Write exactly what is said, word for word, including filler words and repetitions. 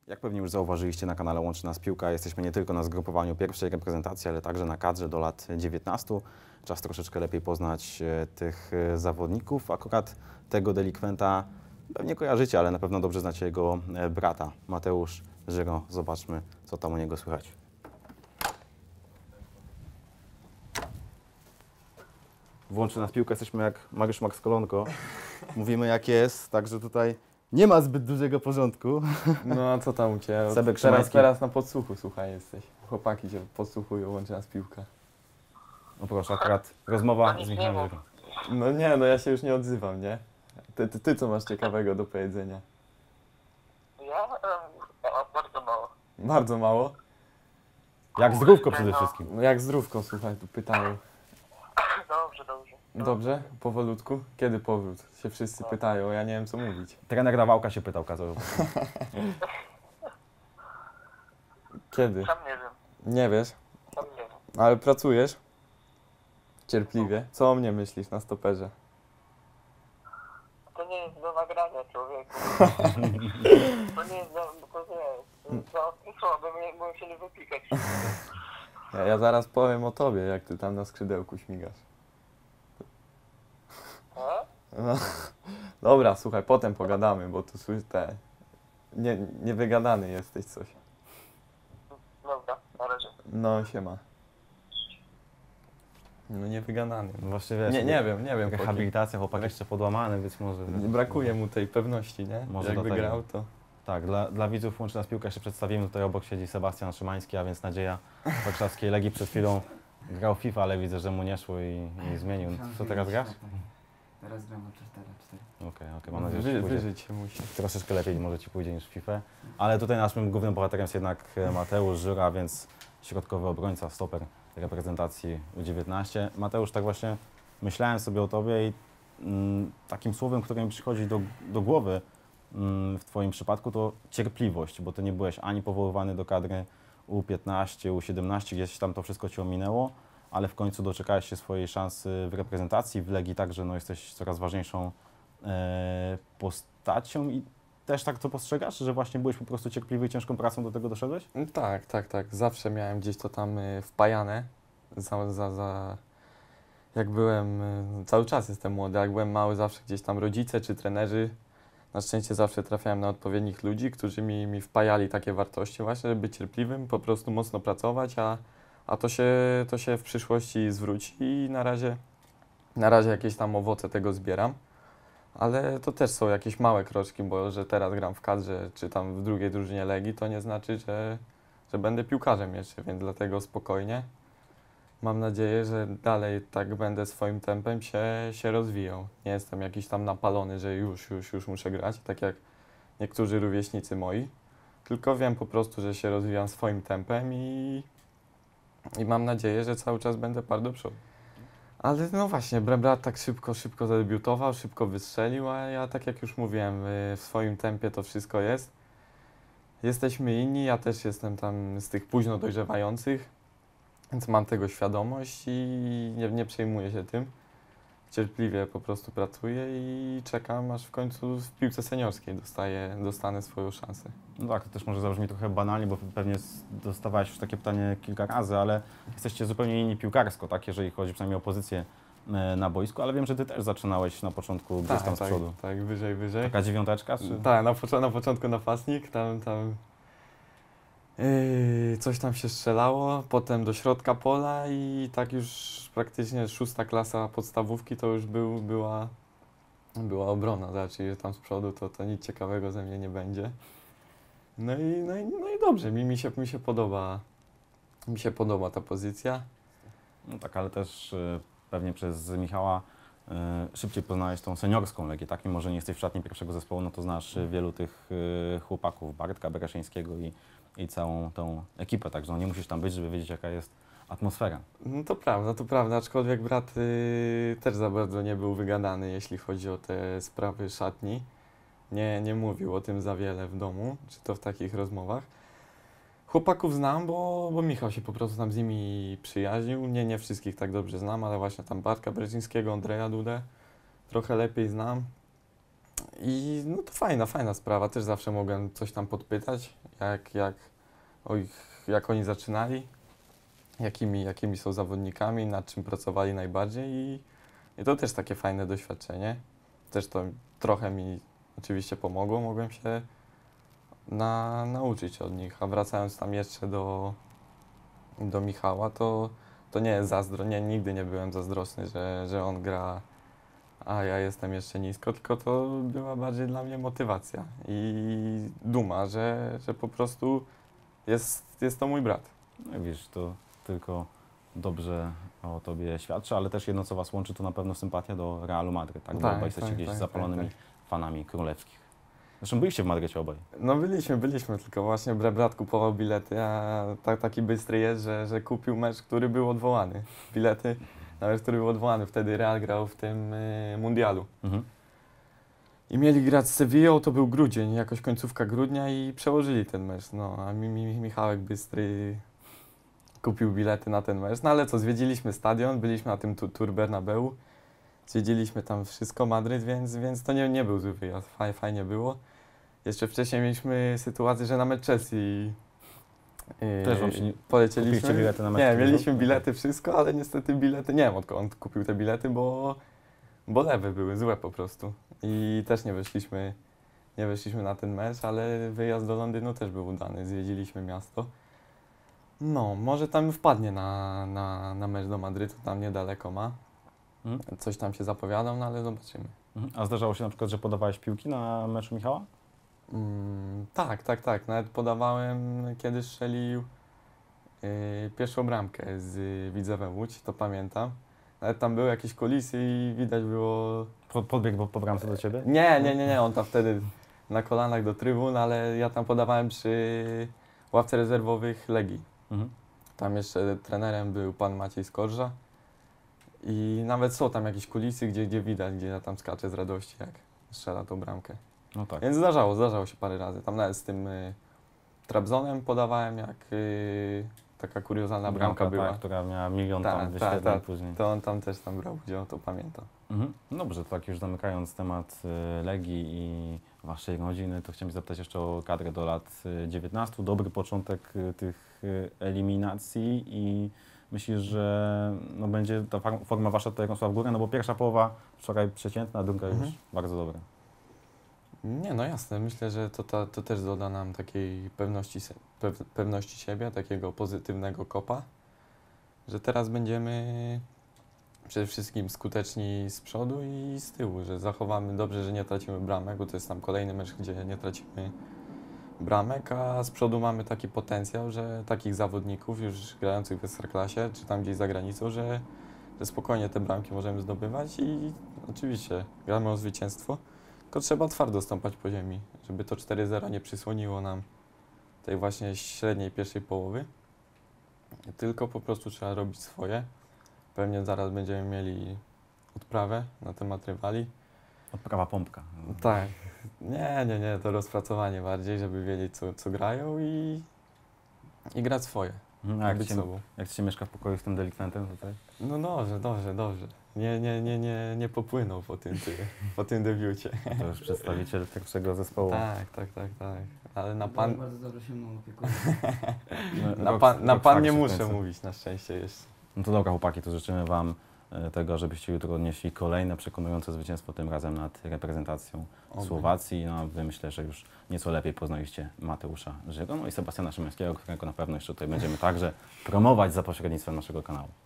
Jak pewnie już zauważyliście na kanale Łączy Nas Piłka, jesteśmy nie tylko na zgrupowaniu pierwszej reprezentacji, ale także na kadrze do lat dziewiętnastu. Czas troszeczkę lepiej poznać e, tych e, zawodników. Akurat tego delikwenta pewnie kojarzycie, ale na pewno dobrze znacie jego e, brata, Mateusz Żyro. Zobaczmy, co tam u niego słychać. W Łączy Nas Piłka jesteśmy jak Mariusz Max Kolonko. Mówimy jak jest, także tutaj nie ma zbyt dużego porządku. No a co tam u Ciebie? Sebek Teraz, Szymański. teraz na podsłuchu, słuchaj, jesteś. Chłopaki Cię podsłuchują, Łączy Nas Piłka. No proszę, akurat rozmowa z Michałem Żyro. No nie, no ja się już nie odzywam, nie? Ty, ty, ty co masz ciekawego do powiedzenia? Ja? Em, a, bardzo mało. Bardzo mało? Jak zdrówko przede wszystkim. No jak zdrówką, słuchaj, tu pytają. Dobrze, dobrze. Dobrze? Powolutku? Kiedy powrót? Się wszyscy pytają, ja nie wiem co mówić. Trener Nawałka się pytał, kazał. Kiedy? Sam nie wiem, Nie wiesz, sam nie wiem. ale pracujesz? Cierpliwie. Co o mnie myślisz na stoperze? To nie jest do nagrania, człowieku. To nie jest do... To nie jest. To, co, bym, bym chcieli wypikać. Ja, ja zaraz powiem o tobie, jak ty tam na skrzydełku śmigasz. A? No. Dobra, słuchaj, potem pogadamy, bo tu słyszę te... Nie, niewygadany jesteś coś. Dobra, na razie. No, siema. No niewygadany. No właśnie wiesz, Nie, nie wiem, nie wiem. jaka po kim. habilitacja, chłopak jeszcze podłamany być może. Nie brakuje mu tej pewności, nie? Może Jak do tego. wygrał, to... Tak, dla, dla widzów Łączy Nas Piłka jeszcze przedstawimy. Tutaj obok siedzi Sebastian Szymański, a więc nadzieja warszawskiej Legii. Przed chwilą grał FIFA, ale widzę, że mu nie szło i, i zmienił. Co teraz grasz? Teraz gram na cztery cztery. Okej, okej, mam nadzieję, że Wy, ci pójdzie wyżyć się musi. troszeczkę lepiej może Ci pójdzie niż w FIFA. Ale tutaj naszym głównym bohaterem jest jednak Mateusz Żyro, a więc środkowy obrońca, stoper reprezentacji U dziewiętnaście. Mateusz, tak właśnie myślałem sobie o Tobie i mm, takim słowem, które mi przychodzi do, do głowy mm, w Twoim przypadku, to cierpliwość, bo Ty nie byłeś ani powoływany do kadry U piętnaście, U siedemnaście, gdzieś tam to wszystko Cię ominęło, ale w końcu doczekałeś się swojej szansy w reprezentacji, w Legii także no, jesteś coraz ważniejszą e, postacią i też tak to postrzegasz, że właśnie byłeś po prostu cierpliwy i ciężką pracą do tego doszedłeś? No tak, tak, tak. Zawsze miałem gdzieś to tam y, wpajane. Za, za, za... Jak byłem, y, cały czas jestem młody, jak byłem mały, zawsze gdzieś tam rodzice czy trenerzy, na szczęście zawsze trafiałem na odpowiednich ludzi, którzy mi, mi wpajali takie wartości właśnie, żeby być cierpliwym, po prostu mocno pracować, a, a to, się, to się w przyszłości zwróci i na razie, na razie jakieś tam owoce tego zbieram. Ale to też są jakieś małe kroczki, bo że teraz gram w kadrze czy tam w drugiej drużynie Legii, to nie znaczy, że, że będę piłkarzem jeszcze, więc dlatego spokojnie. Mam nadzieję, że dalej tak będę swoim tempem się, się rozwijał. Nie jestem jakiś tam napalony, że już, już, już muszę grać, tak jak niektórzy rówieśnicy moi. Tylko wiem po prostu, że się rozwijam swoim tempem i, i mam nadzieję, że cały czas będę par do przodu. Ale no właśnie, brat tak szybko, szybko zadebiutował, szybko wystrzelił, a ja tak jak już mówiłem, y, w swoim tempie to wszystko jest. Jesteśmy inni, ja też jestem tam z tych późno dojrzewających, więc mam tego świadomość i nie, nie przejmuję się tym. Cierpliwie po prostu pracuję i czekam, aż w końcu w piłce seniorskiej dostaję, dostanę swoją szansę. No tak, to też może zabrzmi trochę banalnie, bo pewnie s- dostawałeś już takie pytanie kilka razy, ale jesteście zupełnie inni piłkarsko, tak, jeżeli chodzi przynajmniej o pozycję e, na boisku, ale wiem, że Ty też zaczynałeś na początku gdzieś tam z tak, przodu. tak, wyżej, wyżej. Taka dziewiąteczka, czy? Tak, na, pocz- na początku napastnik, tam, tam yy, coś tam się strzelało, potem do środka pola i tak już praktycznie szósta klasa podstawówki to już był, była, była obrona, znaczy, że tam z przodu to, to nic ciekawego ze mnie nie będzie. No i, no i, no i dobrze, mi, mi, się, mi się podoba, mi się podoba ta pozycja. No tak, ale też e, pewnie przez Michała e, szybciej poznałeś tą seniorską Legię, tak? Mimo że nie jesteś w szatni pierwszego zespołu, no to znasz e, wielu tych e, chłopaków, Bartka Bereszyńskiego i, i całą tą ekipę, także no nie musisz tam być, żeby wiedzieć, jaka jest atmosfera. No to prawda, to prawda, aczkolwiek brat y, też za bardzo nie był wygadany, jeśli chodzi o te sprawy szatni. Nie, nie mówił o tym za wiele w domu, czy to w takich rozmowach. Chłopaków znam, bo, bo Michał się po prostu tam z nimi przyjaźnił. Nie, nie wszystkich tak dobrze znam, ale właśnie tam Bartka Bereszyńskiego, Andrzeja Dudę trochę lepiej znam. I no to fajna, fajna sprawa. Też zawsze mogłem coś tam podpytać, jak, jak, o ich, jak oni zaczynali, jakimi, jakimi są zawodnikami, nad czym pracowali najbardziej i, i to też takie fajne doświadczenie. Też to trochę mi oczywiście pomogło, mogłem się na, nauczyć od nich. A wracając tam jeszcze do, do Michała, to, to nie jest zazdro, nie, nigdy nie byłem zazdrosny, że, że on gra, a ja jestem jeszcze nisko, tylko to była bardziej dla mnie motywacja i duma, że, że po prostu jest, jest to mój brat. No i wiesz, to tylko dobrze o tobie świadczy, ale też jedno, co was łączy, to na pewno sympatia do Realu Madryt, tak? Bo Tak, obaj jesteście tak, gdzieś tak, zapalonymi tak, fanami królewskich. Zresztą byliście w Madrycie obaj. No byliśmy, byliśmy, tylko właśnie bra- brat kupował bilety, a tak, taki bystry jest, że, że kupił mecz, który był odwołany. Bilety na mecz, który był odwołany. Wtedy Real grał w tym y, mundialu. Mhm. I mieli grać z Sewillą, to był grudzień, jakoś końcówka grudnia i przełożyli ten mecz. No, a mi, mi, Michałek Bystry kupił bilety na ten mecz. No ale co, zwiedziliśmy stadion, byliśmy na tym tu- Tour Bernabeu, zwiedziliśmy tam wszystko, Madryt, więc, więc to nie, nie był zły wyjazd, Faj, fajnie było. Jeszcze wcześniej mieliśmy sytuację, że na mecz Chelsea yy, Też wam się nie- polecieliśmy. kupiliście bilety na mecz Nie, Chelsea? mieliśmy bilety, wszystko, ale niestety bilety, nie wiem odkąd kupił te bilety, bo, bo lewe były, złe po prostu. I też nie weszliśmy, nie weszliśmy na ten mecz, ale wyjazd do Londynu też był udany, zwiedziliśmy miasto. No, może tam wpadnie na, na, na mecz do Madrytu, tam niedaleko ma. Mhm. Coś tam się zapowiadał, no ale zobaczymy. Mhm. A zdarzało się na przykład, że podawałeś piłki na meczu Michała? Mm, tak, tak, tak. Nawet podawałem, kiedy strzelił yy, pierwszą bramkę z Widzewem Łódź, to pamiętam. Nawet tam były jakieś kulisy i widać było... Po, podbiegł po, po bramce do ciebie? Nie, nie, nie, nie, on tam wtedy na kolanach do trybun, ale ja tam podawałem przy ławce rezerwowych Legii. Mhm. Tam jeszcze trenerem był pan Maciej Skorża i nawet są tam jakieś kulisy, gdzie, gdzie widać, gdzie ja tam skaczę z radości, jak strzela tą bramkę. No tak. Więc zdarzało, zdarzało się parę razy. Tam nawet z tym y, Trabzonem podawałem, jak y, taka kuriozalna bramka, była. Ta, która miała milion Ta, tam ta, wyświetleń ta. później. To on tam też tam brał udział, to pamiętam. Mhm. Dobrze, to tak już zamykając temat y, Legii i waszej rodziny, to chciałem zapytać jeszcze o kadrę do lat y, dziewiętnastu. Dobry początek y, tych y, eliminacji i myślisz, że no, będzie ta far- forma wasza tutaj rosła w górę? No bo pierwsza połowa wczoraj przeciętna, druga już Mhm. bardzo dobra. Nie, no jasne, myślę, że to, to, to też doda nam takiej pewności, se- pew, pewności siebie, takiego pozytywnego kopa, że teraz będziemy przede wszystkim skuteczni z przodu i z tyłu, że zachowamy dobrze, że nie tracimy bramek, bo to jest tam kolejny mecz, gdzie nie tracimy bramek, a z przodu mamy taki potencjał, że takich zawodników już grających w Ekstraklasie, czy tam gdzieś za granicą, że, że spokojnie te bramki możemy zdobywać i oczywiście gramy o zwycięstwo, tylko trzeba twardo stąpać po ziemi, żeby to cztery zero nie przysłoniło nam tej właśnie średniej pierwszej połowy, tylko po prostu trzeba robić swoje. Pewnie zaraz będziemy mieli odprawę na temat rywali. Odprawa pompka. Tak. Nie, nie, nie, to rozpracowanie bardziej, żeby wiedzieć, co, co grają i, i grać swoje. Mhm. A jak być ci, się, sobą. jak ci się mieszka w pokoju z tym delikwentem tutaj? No dobrze, dobrze, dobrze. Nie, nie, nie, nie, nie popłynął po tym, ty, po tym debiucie. To już przedstawiciel pierwszego zespołu. Tak, tak, tak, tak. Ale na Pan... pan, Bardzo dobrze się mną opiekuje. No, na rok- pan, na rok pan fakt nie się muszę kończy. mówić, na szczęście jeszcze. No to dobra chłopaki, to życzymy wam e, tego, żebyście jutro odnieśli kolejne przekonujące zwycięstwo, tym razem nad reprezentacją Oby. Słowacji. No wy myślę, że już nieco lepiej poznaliście Mateusza Żygo, no i Sebastiana Szymańskiego, którego na pewno jeszcze tutaj będziemy także promować za pośrednictwem naszego kanału.